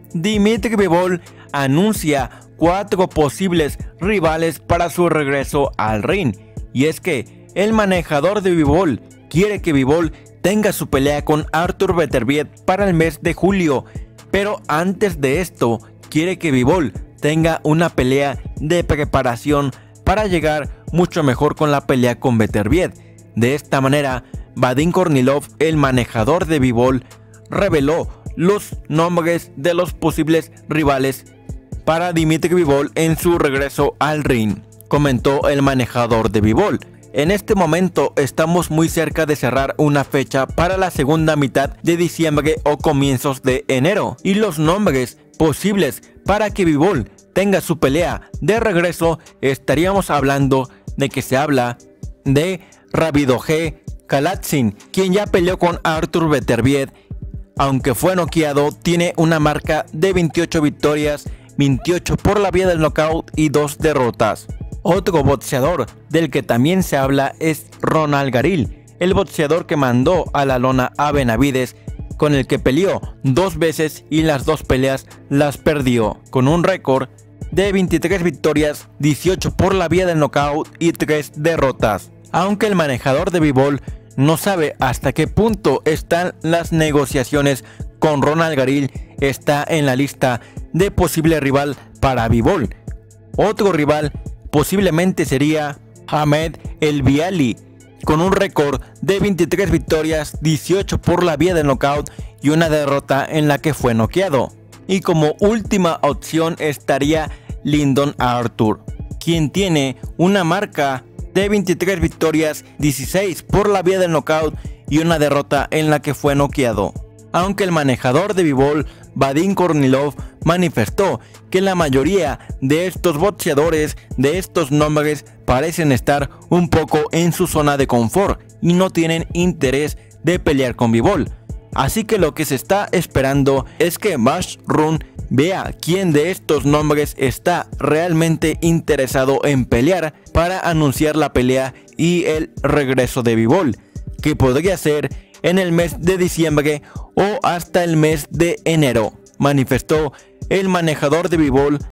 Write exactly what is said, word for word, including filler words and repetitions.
Dimitri Bivol anuncia cuatro posibles rivales para su regreso al ring. Y es que el manejador de Bivol quiere que Bivol tenga su pelea con Artur Beterbiev para el mes de julio, pero antes de esto quiere que Bivol tenga una pelea de preparación para llegar mucho mejor con la pelea con Beterbiev. De esta manera, Vadim Kornilov, el manejador de Bivol, reveló los nombres de los posibles rivales para Dimitri Bivol en su regreso al ring. Comentó el manejador de Bivol: en este momento estamos muy cerca de cerrar una fecha para la segunda mitad de diciembre o comienzos de enero, y los nombres posibles para que Bivol tenga su pelea de regreso, estaríamos hablando de que se habla de Ravidoj Kalatsin, quien ya peleó con Artur Beterbiev. Aunque fue noqueado, tiene una marca de veintiocho victorias, veintiocho por la vía del knockout y dos derrotas. Otro boxeador del que también se habla es Ronald Garil, el boxeador que mandó a la lona a Benavides, con el que peleó dos veces y las dos peleas las perdió, con un récord de veintitrés victorias, dieciocho por la vía del knockout y tres derrotas. Aunque el manejador de Bivol no sabe hasta qué punto están las negociaciones con Ronald Garil, está en la lista de posible rival para Bivol. Otro rival posiblemente sería Hamed Elbiali, con un récord de veintitrés victorias, dieciocho por la vía del knockout y una derrota en la que fue noqueado. Y como última opción estaría Lyndon Arthur, quien tiene una marca de veintitrés victorias, dieciséis por la vía del knockout y una derrota en la que fue noqueado. Aunque el manejador de Bivol, Vadim Kornilov, manifestó que la mayoría de estos boxeadores, de estos nombres, parecen estar un poco en su zona de confort y no tienen interés de pelear con Bivol. Así que lo que se está esperando es que Matchroom vea quién de estos nombres está realmente interesado en pelear para anunciar la pelea y el regreso de Bivol, que podría ser en el mes de diciembre o hasta el mes de enero, manifestó el manejador de Bivol,